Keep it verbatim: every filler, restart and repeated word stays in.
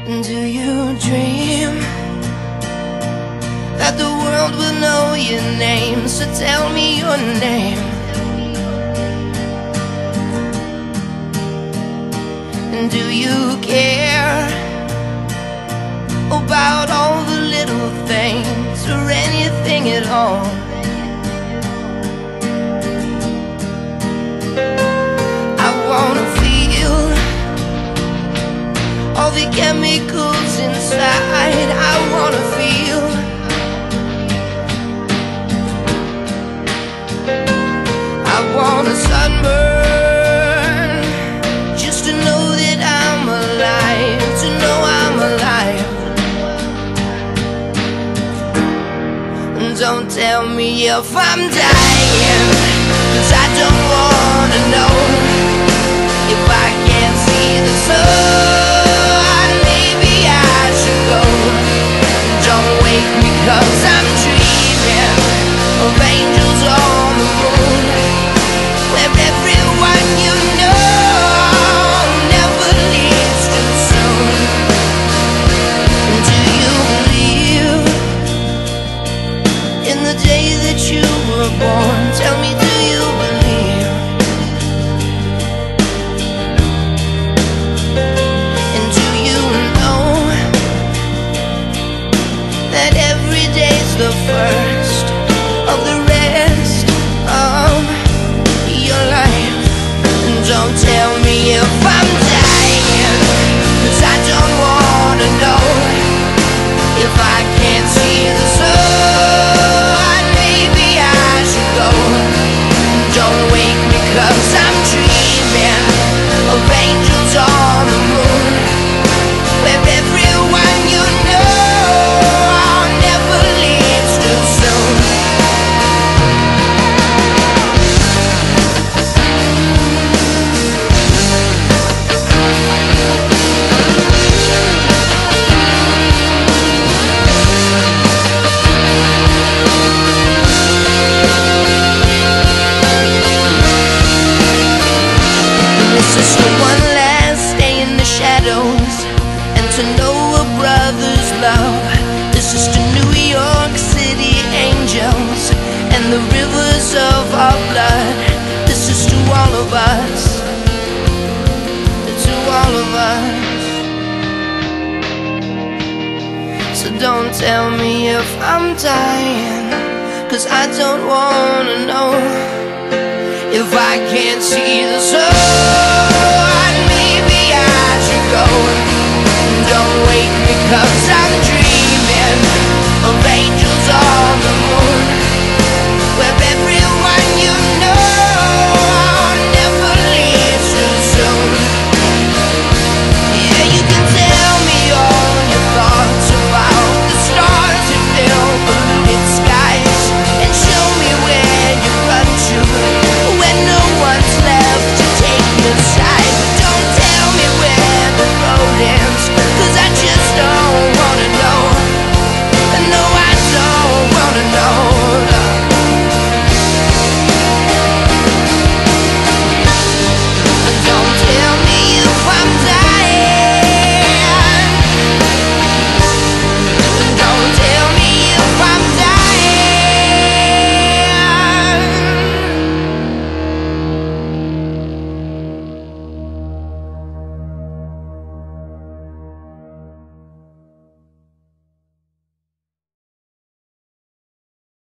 Do you dream that the world will know your name? So tell me your name. And do you care about all the little things or anything at all? I wanna feel all the chemicals inside. I wanna feel I wanna sunburn just to know that I'm alive, to know I'm alive. Don't tell me if I'm dying, 'cause I don't wanna know. If I can't see the sun, maybe I should go. Don't wake me 'cause I'm dreaming of angels on the moon, where everyone you know never leaves too soon. Do you believe in the day that you were born? Tell me, do you believe? And do you know that every day's the first of the rest of your life? And don't tell me if I'm dying, 'cause I don't wanna know. If I can't see the sun, maybe I should go. Don't wake me 'cause I'm dreaming of angels on the moon, where everyone you know never leaves too soon. This is the one last day in the shadows, and to know a brother's love. This is to New York City angels and the rivers of our blood. This is to all of us, to all of us. So don't tell me if I'm dying, 'cause I don't wanna know. If I can't see the sun, maybe I should go. Don't wake me 'cause I